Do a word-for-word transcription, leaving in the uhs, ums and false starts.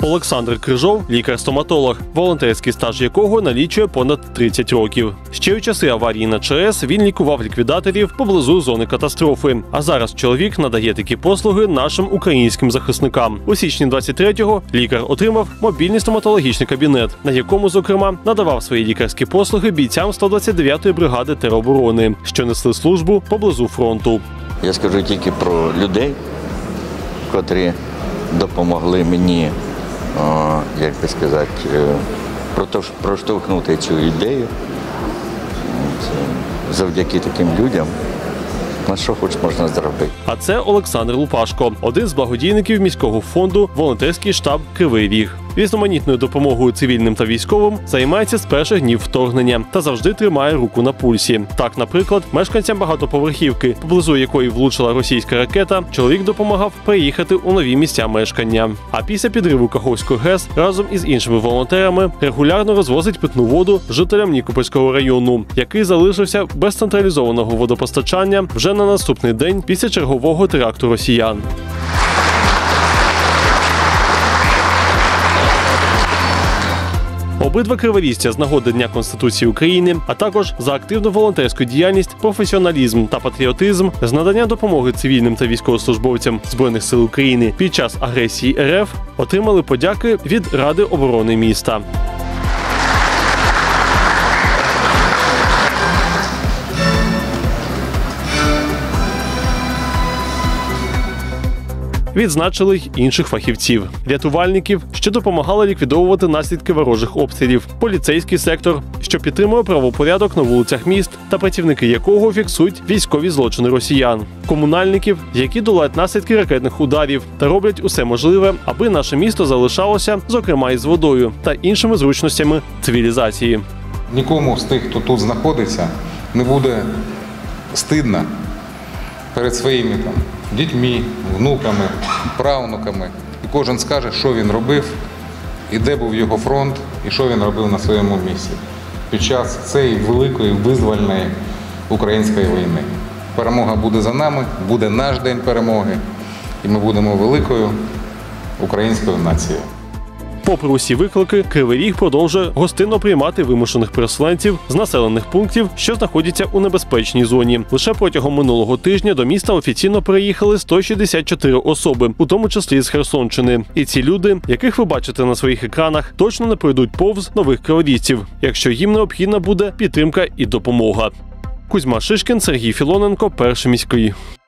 Олександр Крижов – лікар-стоматолог, волонтерський стаж якого налічує понад тридцять років. Ще у часи аварії на ЧАЕС він лікував ліквідаторів поблизу зони катастрофи. А зараз чоловік надає такі послуги нашим українським захисникам. У січні двадцять третього лікар отримав мобільний стоматологічний кабінет, на якому, зокрема, надавав свої лікарські послуги бійцям сто двадцять дев'ятої бригади тероборони, що несли службу поблизу фронту. Я скажу тільки про людей, котрі допомогли мені, о, як би сказати, проштовхнути цю ідею. Завдяки таким людям, на що хоч можна зробити. А це Олександр Лупашко, один з благодійників міського фонду «Волонтерський штаб Кривий Ріг». Різноманітною допомогою цивільним та військовим займається з перших днів вторгнення та завжди тримає руку на пульсі. Так, наприклад, мешканцям багатоповерхівки, поблизу якої влучила російська ракета, чоловік допомагав переїхати у нові місця мешкання. А після підриву Каховської ГЕС разом із іншими волонтерами регулярно розвозить питну воду жителям Нікопольського району, який залишився без централізованого водопостачання вже на наступний день після чергового теракту росіян. Обидва криворіжця з нагоди Дня Конституції України, а також за активну волонтерську діяльність, професіоналізм та патріотизм з надання допомоги цивільним та військовослужбовцям Збройних сил України під час агресії РФ отримали подяки від Ради оборони міста. Відзначили й інших фахівців – рятувальників, що допомагали ліквідовувати наслідки ворожих обстрілів, поліцейський сектор, що підтримує правопорядок на вулицях міст та працівники якого фіксують військові злочини росіян, комунальників, які долають наслідки ракетних ударів та роблять усе можливе, аби наше місто залишалося, зокрема із водою та іншими зручностями цивілізації. Нікому з тих, хто тут знаходиться, не буде стидно перед своїми там дітьми, внуками, правнуками. І кожен скаже, що він робив, і де був його фронт, і що він робив на своєму місці під час цієї великої визвольної української війни. Перемога буде за нами, буде наш день перемоги, і ми будемо великою українською нацією. Попри усі виклики, Кривий Ріг продовжує гостинно приймати вимушених переселенців з населених пунктів, що знаходяться у небезпечній зоні. Лише протягом минулого тижня до міста офіційно переїхали сто шістдесят чотири особи, у тому числі з Херсонщини. І ці люди, яких ви бачите на своїх екранах, точно не пройдуть повз нових криворіжців, якщо їм необхідна буде підтримка і допомога. Кузьма Шишкін, Сергій Філоненко, Перший міський.